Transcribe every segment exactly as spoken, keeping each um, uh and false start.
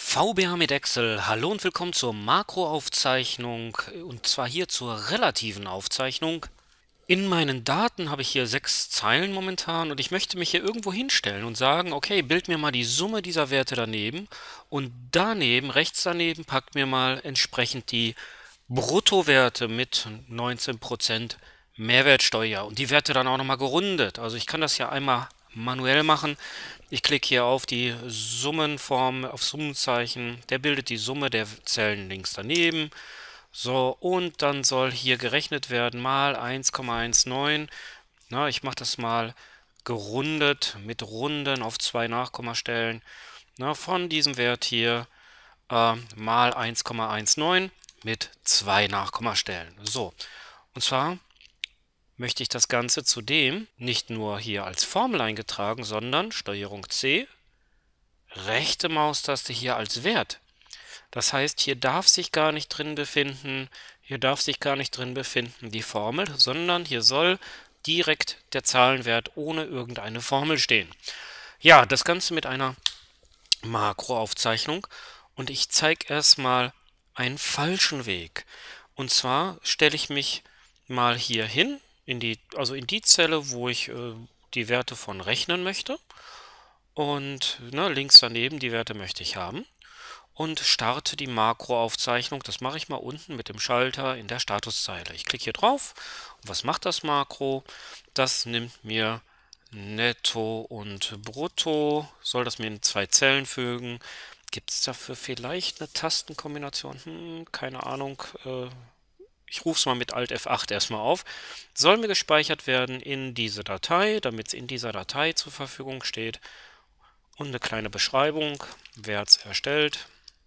V B A mit Excel. Hallo und willkommen zur Makroaufzeichnung und zwar hier zur relativen Aufzeichnung. In meinen Daten habe ich hier sechs Zeilen momentan und ich möchte mich hier irgendwo hinstellen und sagen, okay, bild mir mal die Summe dieser Werte daneben und daneben, rechts daneben, packt mir mal entsprechend die Bruttowerte mit neunzehn Prozent Mehrwertsteuer und die Werte dann auch nochmal gerundet. Also ich kann das ja einmal manuell machen. Ich klicke hier auf die Summenform, auf Summenzeichen. Der bildet die Summe der Zellen links daneben. So, und dann soll hier gerechnet werden mal eins Komma neunzehn. Na, ich mache das mal gerundet mit Runden auf zwei Nachkommastellen. Na, von diesem Wert hier äh, mal eins Komma neunzehn mit zwei Nachkommastellen. So, und zwar möchte ich das Ganze zudem nicht nur hier als Formel eingetragen, sondern Steuerung C, rechte Maustaste hier als Wert. Das heißt, hier darf sich gar nicht drin befinden, hier darf sich gar nicht drin befinden die Formel, sondern hier soll direkt der Zahlenwert ohne irgendeine Formel stehen. Ja, das Ganze mit einer Makroaufzeichnung und ich zeige erstmal einen falschen Weg. Und zwar stelle ich mich mal hier hin, in die, also in die Zelle, wo ich äh, die Werte von rechnen möchte. Und ne, links daneben die Werte möchte ich haben. Und starte die Makroaufzeichnung. Das mache ich mal unten mit dem Schalter in der Statuszeile. Ich klicke hier drauf. Und was macht das Makro? Das nimmt mir Netto und Brutto. Soll das mir in zwei Zellen fügen? Gibt es dafür vielleicht eine Tastenkombination? Hm, keine Ahnung. Äh, ich rufe es mal mit Alt F acht erstmal auf. Soll mir gespeichert werden in diese Datei, damit es in dieser Datei zur Verfügung steht. Und eine kleine Beschreibung. Wer hat es erstellt?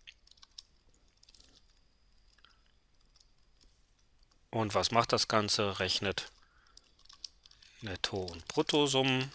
Und was macht das Ganze? Rechnet Netto- und Bruttosummen.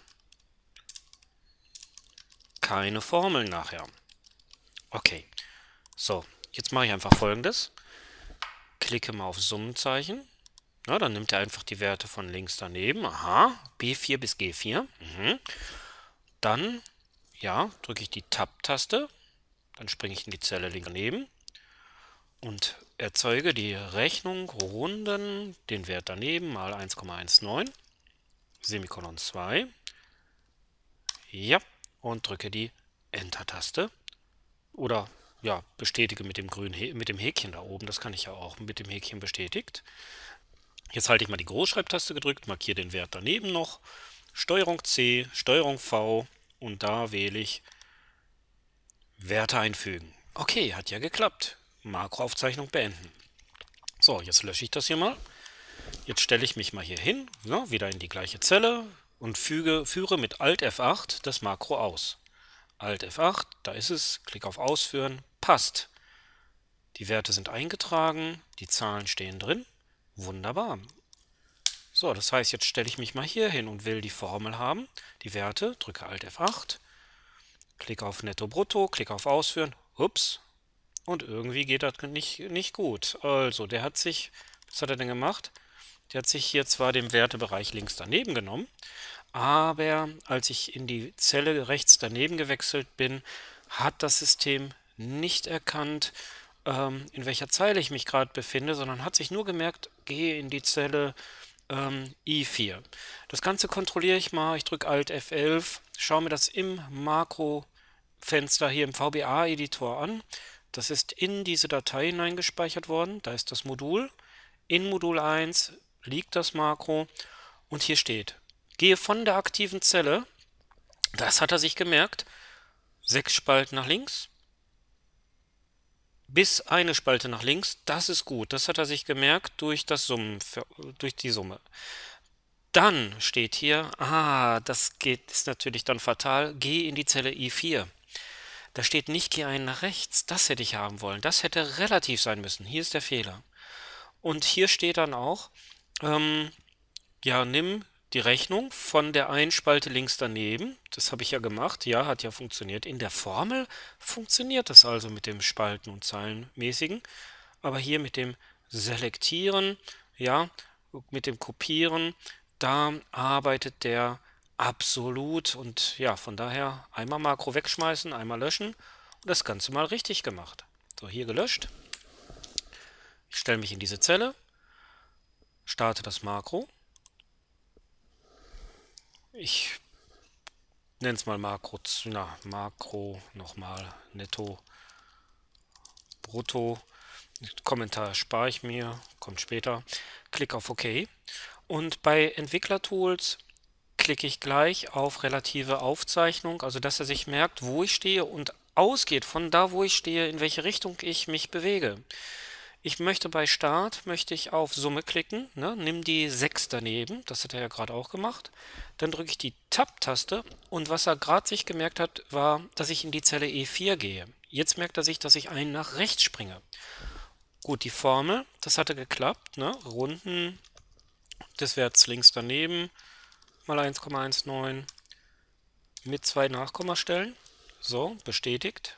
Keine Formeln nachher. Okay, so, jetzt mache ich einfach Folgendes. Klicke mal auf Summenzeichen. Na, dann nimmt er einfach die Werte von links daneben. Aha, B vier bis G vier. Mhm. Dann, ja, drücke ich die Tab-Taste. Dann springe ich in die Zelle links daneben und erzeuge die Rechnung runden, den Wert daneben mal eins Komma neunzehn, Semikolon zwei. Ja, und drücke die Enter-Taste. Oder ja, bestätige mit dem grünen Hä- mit dem Häkchen da oben. Das kann ich ja auch mit dem Häkchen bestätigt. Jetzt halte ich mal die Großschreibtaste gedrückt, markiere den Wert daneben noch. Steuerung C, Steuerung V und da wähle ich Werte einfügen. Okay, hat ja geklappt. Makroaufzeichnung beenden. So, jetzt lösche ich das hier mal. Jetzt stelle ich mich mal hier hin, ja, wieder in die gleiche Zelle und füge, führe mit Alt F acht das Makro aus. Alt F acht, da ist es, Klick auf Ausführen, passt. Die Werte sind eingetragen, die Zahlen stehen drin. Wunderbar. So, das heißt, jetzt stelle ich mich mal hier hin und will die Formel haben. Die Werte, drücke Alt F acht, klicke auf Netto Brutto, klicke auf Ausführen. Ups. Und irgendwie geht das nicht, nicht gut. Also, der hat sich, was hat er denn gemacht? Der hat sich hier zwar den Wertebereich links daneben genommen, aber als ich in die Zelle rechts daneben gewechselt bin, hat das System nicht erkannt, ähm, in welcher Zeile ich mich gerade befinde, sondern hat sich nur gemerkt, gehe in die Zelle ähm, I vier. Das Ganze kontrolliere ich mal. Ich drücke Alt F elf, schaue mir das im Makrofenster hier im V B A-Editor an. Das ist in diese Datei hineingespeichert worden. Da ist das Modul. In Modul eins liegt das Makro und hier steht, gehe von der aktiven Zelle, das hat er sich gemerkt, sechs Spalten nach links, bis eine Spalte nach links, das ist gut, das hat er sich gemerkt durch, das Summen, durch die Summe. Dann steht hier, ah, das geht, ist natürlich dann fatal, geh in die Zelle I vier. Da steht nicht, geh einen nach rechts, das hätte ich haben wollen, das hätte relativ sein müssen, hier ist der Fehler. Und hier steht dann auch, ähm, ja, nimm die Rechnung von der einen Spalte links daneben. Das habe ich ja gemacht. Ja, hat ja funktioniert. In der Formel funktioniert das also mit dem Spalten- und Zeilenmäßigen. Aber hier mit dem Selektieren, ja, mit dem Kopieren, da arbeitet der absolut. Und ja, von daher einmal Makro wegschmeißen, einmal löschen und das Ganze mal richtig gemacht. So, hier gelöscht. Ich stelle mich in diese Zelle, starte das Makro. Ich nenne es mal Makro, na, Makro, nochmal, Netto, Brutto. Kommentar spare ich mir, kommt später. Klick auf OK. Und bei Entwicklertools klicke ich gleich auf relative Aufzeichnung, also dass er sich merkt, wo ich stehe und ausgeht von da, wo ich stehe, in welche Richtung ich mich bewege. Ich möchte bei Start, möchte ich auf Summe klicken, ne, nimm die sechs daneben, das hat er ja gerade auch gemacht. Dann drücke ich die Tab-Taste und was er gerade sich gemerkt hat, war, dass ich in die Zelle E vier gehe. Jetzt merkt er sich, dass ich einen nach rechts springe. Gut, die Formel, das hatte geklappt, ne? Runden des Werts links daneben mal eins Komma neunzehn mit zwei Nachkommastellen. So, bestätigt.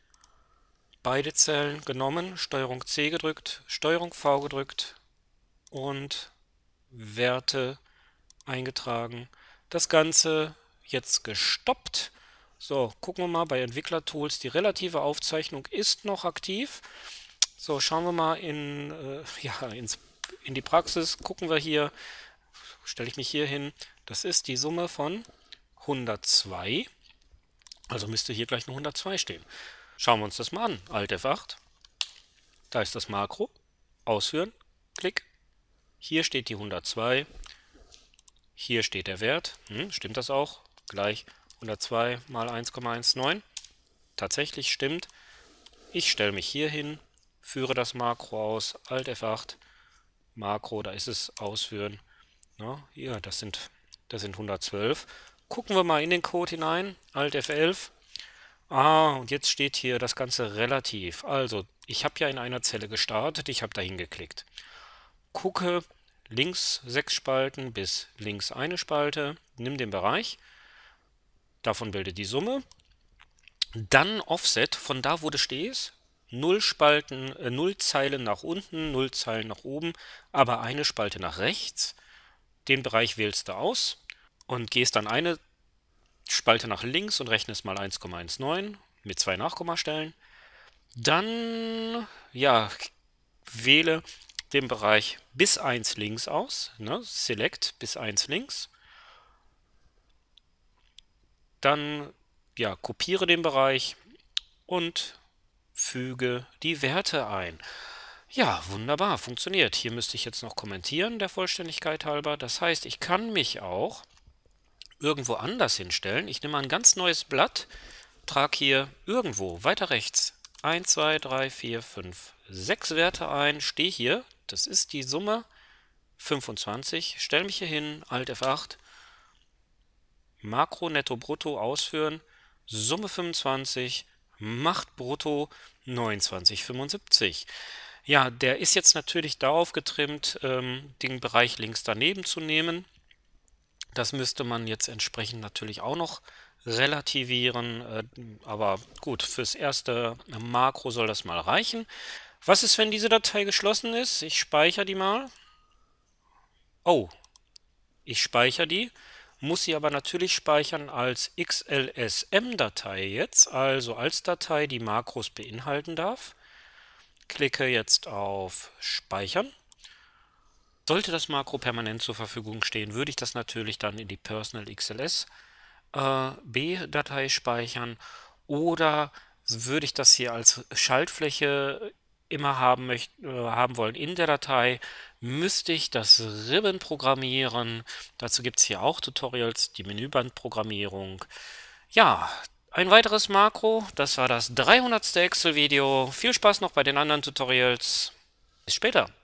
Beide Zellen genommen, Steuerung C gedrückt, Steuerung V gedrückt und Werte eingetragen. Das Ganze jetzt gestoppt. So, gucken wir mal bei Entwicklertools. Die relative Aufzeichnung ist noch aktiv. So, schauen wir mal in, äh, ja, ins, in die Praxis. Gucken wir hier, stelle ich mich hier hin. Das ist die Summe von hundertzwei. Also müsste hier gleich eine hundertzwei stehen. Schauen wir uns das mal an. Alt F acht. Da ist das Makro. Ausführen. Klick. Hier steht die hundertzwei. Hier steht der Wert. Hm, stimmt das auch? Gleich hundertzwei mal eins Komma neunzehn. Tatsächlich stimmt. Ich stelle mich hier hin, führe das Makro aus. Alt F acht. Makro, da ist es. Ausführen. Na, hier, das sind, das sind hundertzwölf. Gucken wir mal in den Code hinein. Alt F elf. Ah, und jetzt steht hier das Ganze relativ. Also, ich habe ja in einer Zelle gestartet, ich habe da hingeklickt. Gucke links sechs Spalten bis links eine Spalte, nimm den Bereich, davon bilde die Summe, dann Offset von da, wo du stehst, null Spalten, äh, null Zeilen nach unten, null Zeilen nach oben, aber eine Spalte nach rechts. Den Bereich wählst du aus und gehst dann eine Spalte nach links und rechnest mal eins Komma neunzehn mit zwei Nachkommastellen. Dann, ja, wähle den Bereich bis eins links aus, ne? Select bis eins links. Dann, ja, kopiere den Bereich und füge die Werte ein. Ja, wunderbar, funktioniert. Hier müsste ich jetzt noch kommentieren, der Vollständigkeit halber. Das heißt, ich kann mich auch irgendwo anders hinstellen. Ich nehme ein ganz neues Blatt, trage hier irgendwo weiter rechts eins, zwei, drei, vier, fünf, sechs Werte ein, stehe hier, das ist die Summe fünfundzwanzig, stelle mich hier hin, Alt F acht, Makro, Netto, Brutto ausführen, Summe fünfundzwanzig, macht Brutto neunundzwanzig Komma fünfundsiebzig. Ja, der ist jetzt natürlich darauf getrimmt, ähm, den Bereich links daneben zu nehmen. Das müsste man jetzt entsprechend natürlich auch noch relativieren, äh, aber gut, fürs erste Makro soll das mal reichen. Was ist, wenn diese Datei geschlossen ist? Ich speichere die mal. Oh, ich speichere die, muss sie aber natürlich speichern als X L S M-Datei jetzt, also als Datei, die Makros beinhalten darf. Klicke jetzt auf Speichern. Sollte das Makro permanent zur Verfügung stehen, würde ich das natürlich dann in die Personal X L S äh, B-Datei speichern oder würde ich das hier als Schaltfläche immer haben, möcht, äh, haben wollen in der Datei, müsste ich das Ribbon programmieren. Dazu gibt es hier auch Tutorials, die Menübandprogrammierung. Ja, ein weiteres Makro, das war das dreihundertste Excel-Video. Viel Spaß noch bei den anderen Tutorials. Bis später.